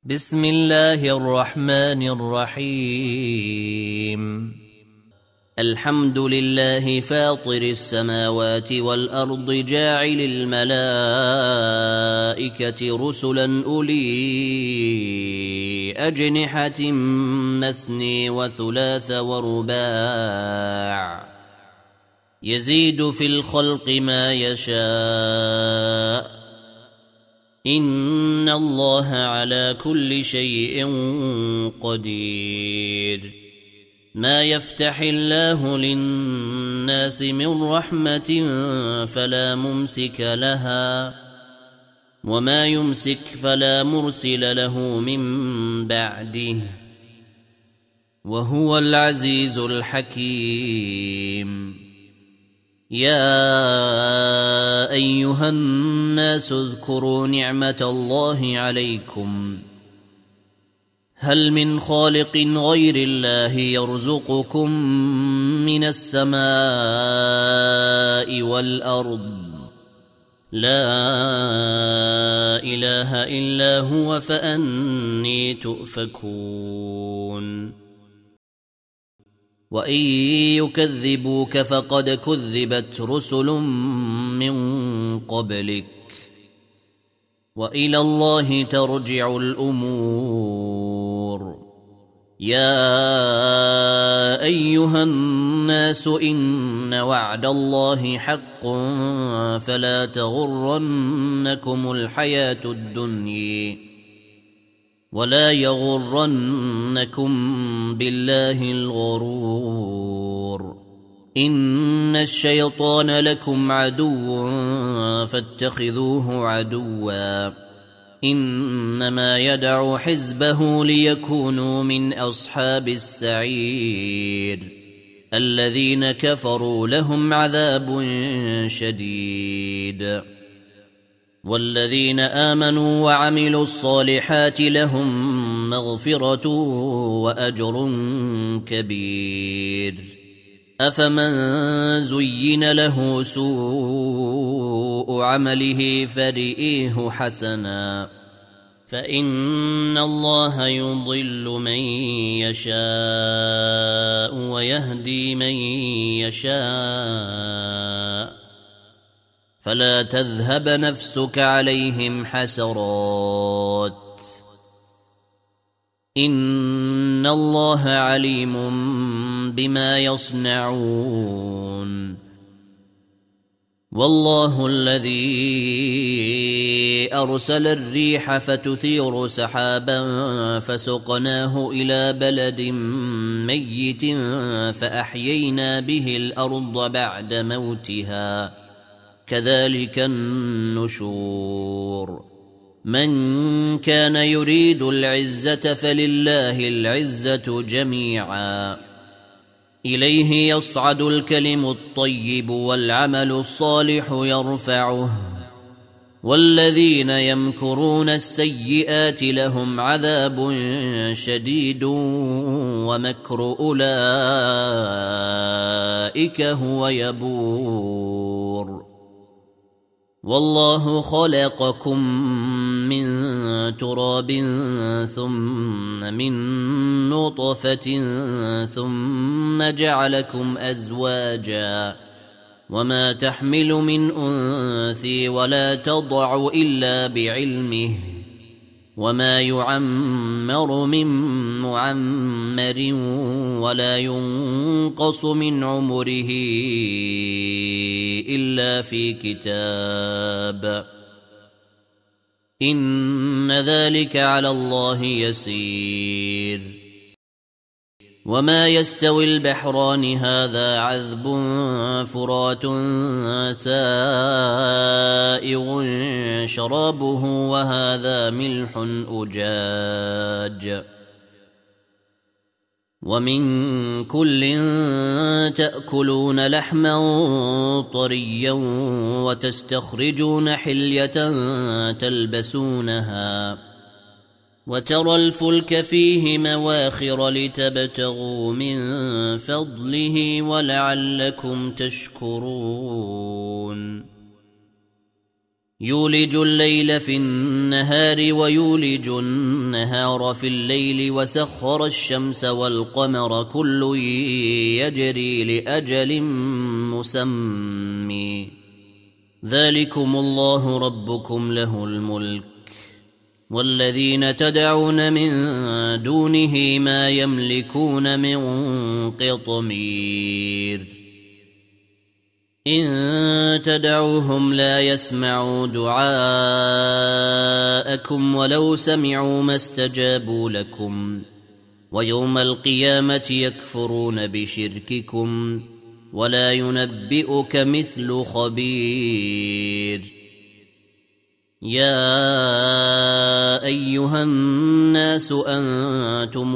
بسم الله الرحمن الرحيم. الحمد لله فاطر السماوات والأرض جاعل الملائكة رسلا أولي أجنحة مثني وثلاث ورباع يزيد في الخلق ما يشاء إن الله على كل شيء قدير. ما يفتح الله للناس من رحمة فلا ممسك لها وما يمسك فلا مرسل له من بعده وهو العزيز الحكيم. يا أيها الناس اذكروا نعمة الله عليكم هل من خالق غير الله يرزقكم من السماء والأرض لا إله إلا هو فأني تؤفكون. وإن يكذبوك فقد كذبت رسل من قبلك وإلى الله ترجع الأمور. يا أيها الناس إن وعد الله حق فلا تغرنكم الحياة الدنيا ولا يغرنكم بالله الغرور. إن الشيطان لكم عدو فاتخذوه عدوا إنما يدعو حزبه ليكونوا من أصحاب السعير. الذين كفروا لهم عذاب شديد والذين آمنوا وعملوا الصالحات لهم مغفرة وأجر كبير. أفمن زين له سوء عمله فرئيه حسنا فإن الله يضل من يشاء ويهدي من يشاء فلا تذهب نفسك عليهم حسرات إن الله عليم بما يصنعون. والله الذي أرسل الريح فتثير سحابا فسقناه إلى بلد ميت فأحيينا به الأرض بعد موتها كذلك النشور. من كان يريد العزة فلله العزة جميعا إليه يصعد الكلم الطيب والعمل الصالح يرفعه والذين يمكرون السيئات لهم عذاب شديد ومكر أولئك هو يبور. والله خلقكم من تراب ثم من نطفة ثم جعلكم أزواجا وما تحمل من أنثى ولا تضع إلا بعلمه وما يعمر من معمر ولا ينقص من عمره إلا في كتاب إن ذلك على الله يسير. وما يستوي البحران هذا عذب فرات سائغ شرابه وهذا ملح أجاج ومن كل تأكلون لحما طريا وتستخرجون حلية تلبسونها وترى الفلك فيه مواخر لتبتغوا من فضله ولعلكم تشكرون. يولج الليل في النهار ويولج النهار في الليل وسخر الشمس والقمر كل يجري لأجل مسمى ذلكم الله ربكم له الملك والذين تدعون من دونه ما يملكون من قطمير إن تدعوهم لا يسمعوا دعاءكم ولو سمعوا ما استجابوا لكم ويوم القيامة يكفرون بشرككم ولا ينبئك مثل خبير يا أيها الناس أنتم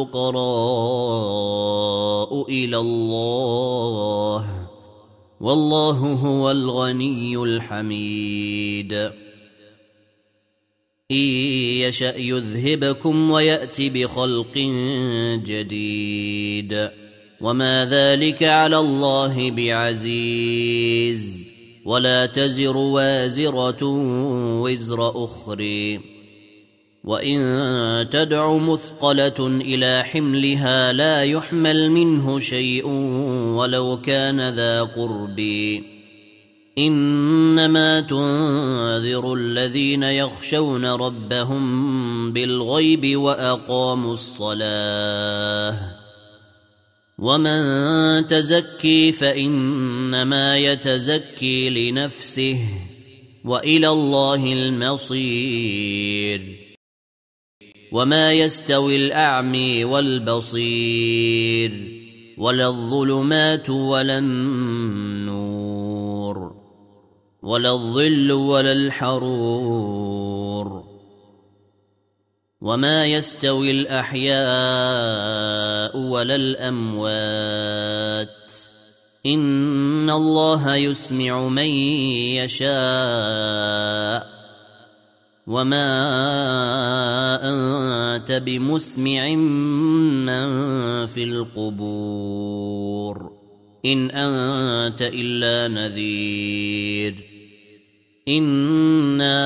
الفقراء إلى الله والله هو الغني الحميد إن يشأ يذهبكم ويأت بخلق جديد وما ذلك على الله بعزيز ولا تزر وازرة وزر أخرى وإن تدع مثقلة إلى حملها لا يحمل منه شيء ولو كان ذا قرب إنما تنذر الذين يخشون ربهم بالغيب وأقاموا الصلاة ومن تزكي فإنما يتزكي لنفسه وإلى الله المصير وما يستوي الأعمي والبصير ولا الظلمات ولا النور ولا الظل ولا الحرور وما يستوي الأحياء ولا الأموات إن الله يسمع من يشاء وما أنت بمسمع من في القبور إن أنت إلا نذير إنا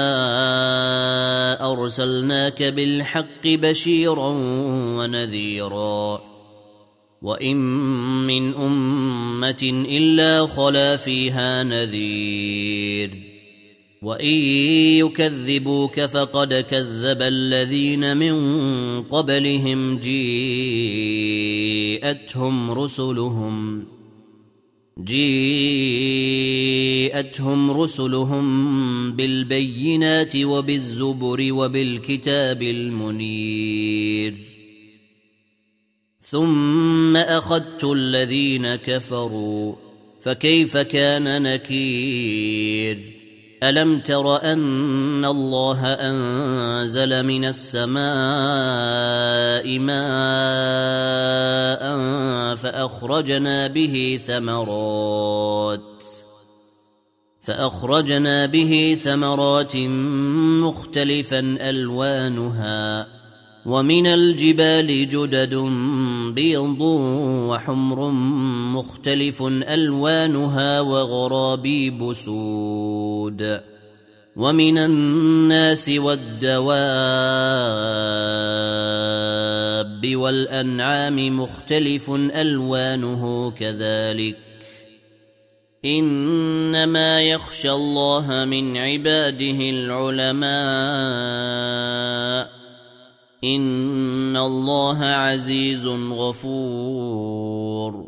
أرسلناك بالحق بشيرا ونذيرا وإن من أمة إلا خلا فيها نذير وإن يكذبوك فقد كذب الذين من قبلهم جيءتهم رسلهم بالبينات وبالزبر وبالكتاب المنير ثم أخذت الذين كفروا فكيف كان نكير ألم تر أن الله أنزل من السماء ماء فأخرجنا به ثمرات مختلفا ألوانها ومن الجبال جدد بيض وحمر مختلف ألوانها وغرابيب سود ومن الناس والدواب والأنعام مختلف ألوانه كذلك إنما يخشى الله من عباده العلماء إن الله عزيز غفور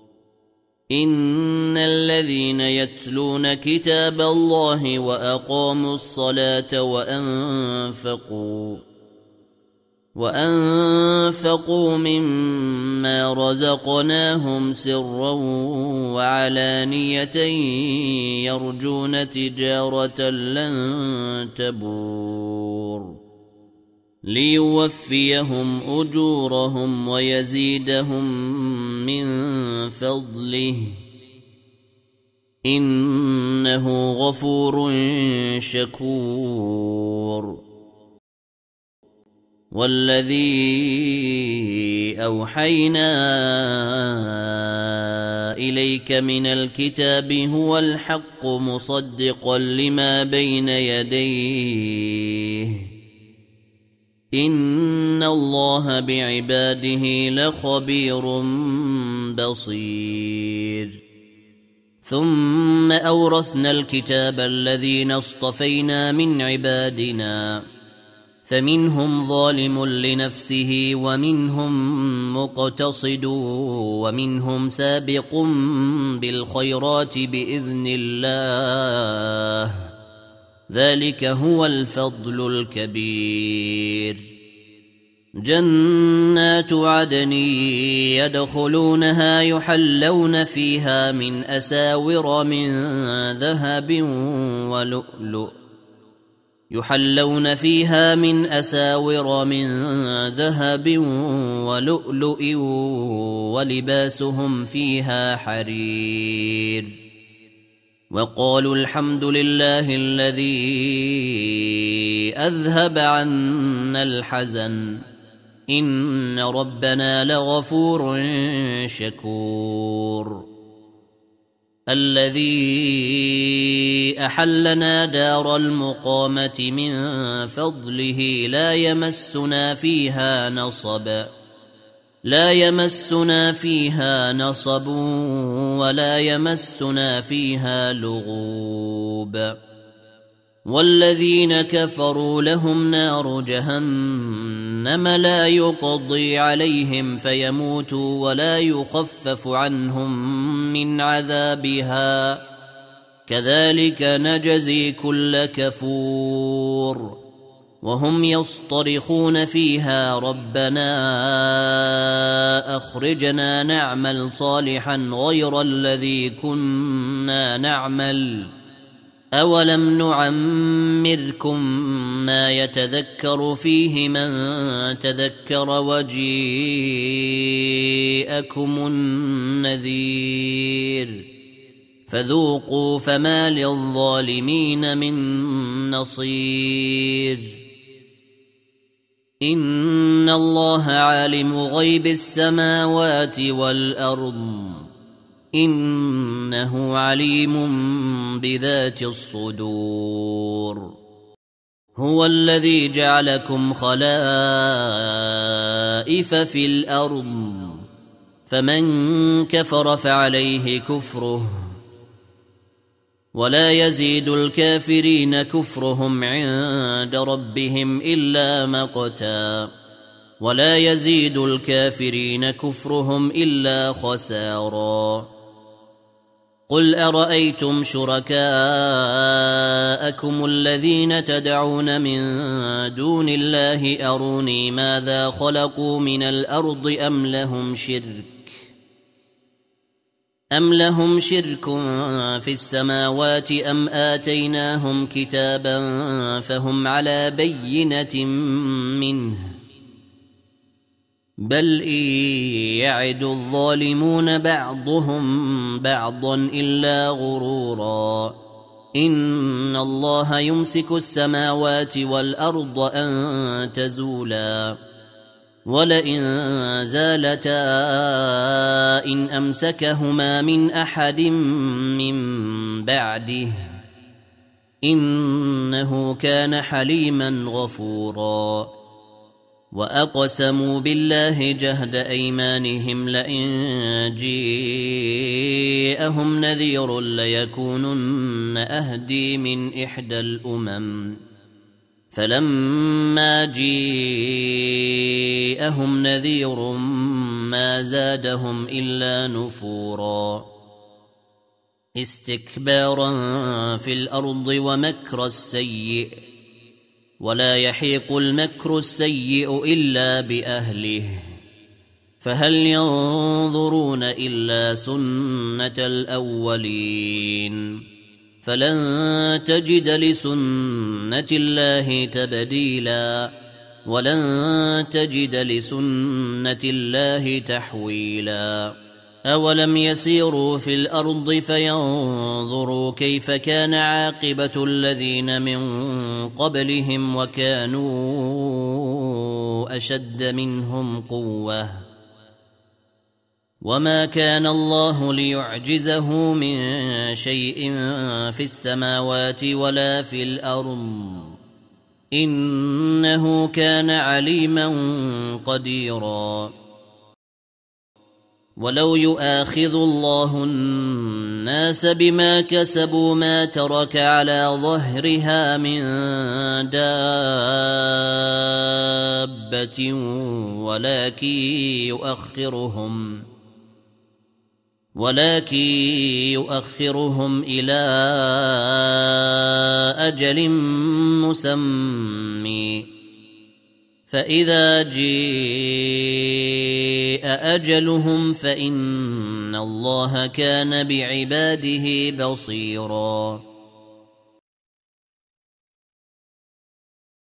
إن الذين يتلون كتاب الله وأقاموا الصلاة وأنفقوا مما رزقناهم سرا وعلانية يرجون تجارة لن تبور ليوفيهم أجورهم ويزيدهم من فضله إنه غفور شكور والذي أوحينا إليك من الكتاب هو الحق مصدقا لما بين يديه إن الله بعباده لخبير بصير ثم أورثنا الكتاب الذين اصطفينا من عبادنا فمنهم ظالم لنفسه ومنهم مقتصد ومنهم سابق بالخيرات بإذن الله ذلك هو الفضل الكبير جنات عدن يدخلونها يحلون فيها من أساور من ذهب ولؤلؤ ولباسهم فيها حرير وقالوا الحمد لله الذي أذهب عنا الحزن إن ربنا لغفور شكور الذي أحلنا دار المقامة من فضله لا يمسنا فيها نصب ولا يمسنا فيها لغوب والذين كفروا لهم نار جهنم لا يقضي عليهم فيموتوا ولا يخفف عنهم من عذابها كذلك نجزي كل كفور وهم يصطرخون فيها ربنا أخرجنا نعمل صالحا غير الذي كنا نعمل أولم نعمركم ما يتذكر فيه من تذكر وجيءكم النذير فذوقوا فما للظالمين من نصير إن الله عالم غيب السماوات والأرض إنه عليم بذات الصدور هو الذي جعلكم خلائف في الأرض فمن كفر فعليه كفره ولا يزيد الكافرين كفرهم عند ربهم إلا مقتا ولا يزيد الكافرين كفرهم إلا خسارا قل أرأيتم شركاءكم الذين تدعون من دون الله أروني ماذا خلقوا من الأرض أم لهم شرك في السماوات أم آتيناهم كتابا فهم على بينة منه بل إن يعد الظالمون بعضهم بعضا إلا غرورا إن الله يمسك السماوات والأرض أن تزولا ولئن زالتا إن أمسكهما من أحد من بعده إنه كان حليما غفورا وأقسموا بالله جهد أيمانهم لئن جيءهم نذير ليكونن أهدي من إحدى الأمم فلما جيءهم نذير ما زادهم إلا نفورا استكبارا في الأرض ومكر السيء ولا يحيق المكر السيء إلا بأهله فهل ينظرون إلا سنة الأولين فلن تجد لسنة الله تبديلا ولن تجد لسنة الله تحويلا أولم يسيروا في الأرض فينظروا كيف كان عاقبة الذين من قبلهم وكانوا أشد منهم قوة وما كان الله ليعجزه من شيء في السماوات ولا في الأرض إنه كان عليما قديرا ولو يؤاخذ الله الناس بما كسبوا ما ترك على ظهرها من دابة ولكن يؤخرهم إلى أجل مسمى فإذا جاء أجلهم فإن الله كان بعباده بصيراً